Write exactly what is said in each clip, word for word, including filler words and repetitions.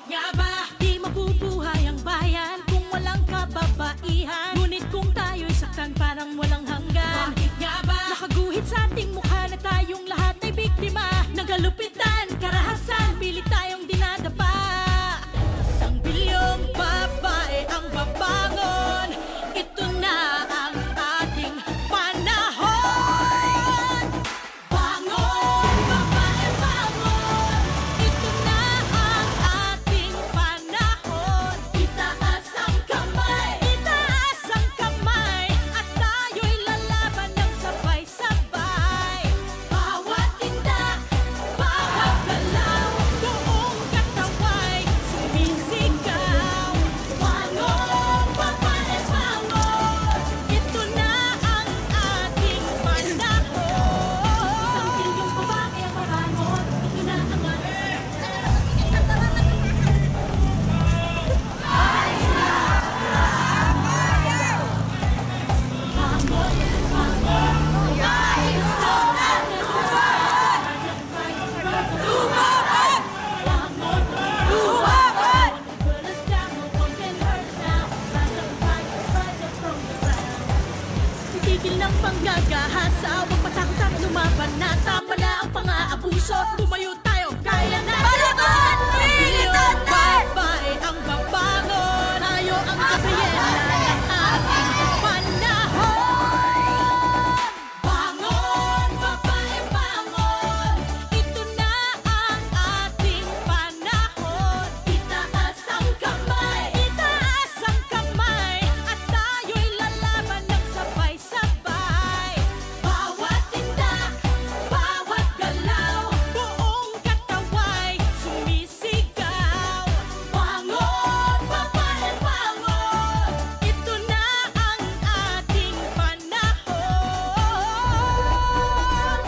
nga ba di mabubuhay ang bayan kung walang kababaihan? Ngunit kung tayo'y saktan parang walang hanggan. Bakit nga ba nakaguhit sa ating mukha na tayong lahat ay biktima ng kalupitan, karahasan, pilit tayong dinadapa? Isang bilyong babae ang babangon, ito na ang ating panahon. Bangon, babae, bangon, ito na ang ating panahon. Itaas ang kamay, itaas ang kamay, at tayo'y lalaban ng sabay-sabay. Bawat tindak, bawat galaw, buong kataway sumisigaw. Bangon, babae, bangon, ito na ang ating panahon. Isang bilyong babae ang babangon, ito na ang ating Titigil ng panggagahasa, huwag matakot at lumaban na. Tama na ang pang-aabuso, tumayo tayo, kaya na. Balaban! Bilyong babae ang babangon, tayo ang kabayena ng ating panahon. Bangon, babae, bangon, ito na ang ating panahon. Itaas ang kamay, itaas ang kamay, at tayo'y lalaban ng sabay-sabay. Bawat tindak, bawat galaw, buong kataway sumisigaw. Bangon, babae, bangon, ito na ang ating panahon.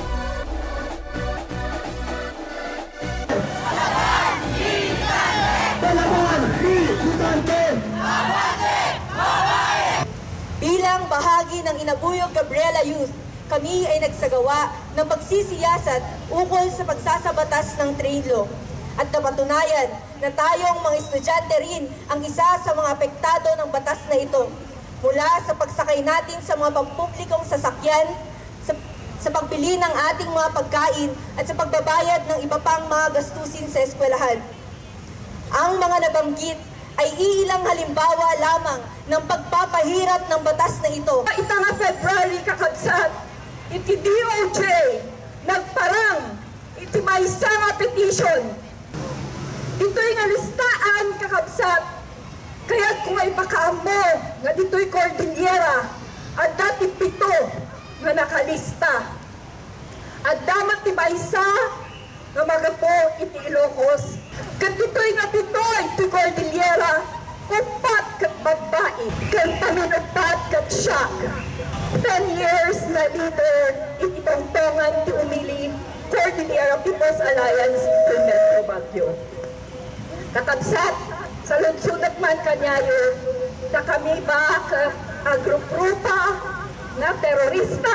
Bilang bahagi ng Innabuyog Gabriela Youth, kami ay nagsagawa ng pagsisiyasat ukol sa pagsasabatas ng trade law at napatunayan na tayong mga estudyante rin ang isa sa mga apektado ng batas na ito, mula sa pagsakay natin sa mga pampublikong sasakyan, sa, sa pagbili ng ating mga pagkain at sa pagbabayad ng iba pang mga gastusin sa eskwelahan. Ang mga nabanggit ay iilang halimbawa lamang ng pagpapahirap ng batas na ito. Ita nga February kakabsat, iti D O J nagparang iti maysa nga petition. Dito'y nga listaan kakabsat, kaya't kung ay makaamo nga dito'y Cordillera at dati pito nga nakalista. At damat ti maysa nga magapo iti Ilocos. Kat dito'y nga pito'y ti Cordillera, upat kat babae, kat paminagpat kat siya. Ten years na leader iti tongtongan ti umili Cordillera People's Alliance iti Metro Baguio. Kakabsat, sa lunsudat man kanyayo, na kami ba ka agrup-grupa na terorista?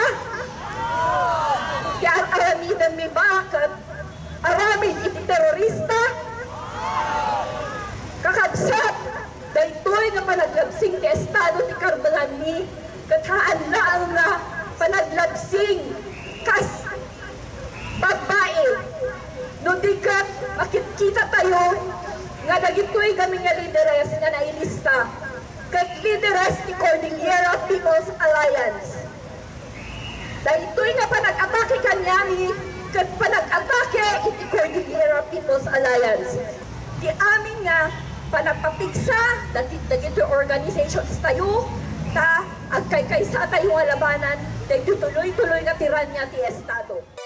Kaya aramidan mi ba ka aramid iti terorista? Kakabsat, daytoy nga panaglabsing ti estado ti Karbalan ni kathaan laang nga panaglabsing kas babae. No di kat makikita tayo nga dagitoy kami nga lideres nga nailista kat lideres ti Cordillera People's Alliance. Daytoy nga panag-atake kanyami kat panag-atake iti Cordillera People's Alliance. Di amin nga panagpapigsa dagito organizations tayo ta agkay kaysa tayo nga labanan dahil tuloy-tuloy nga tiran niya ti estado.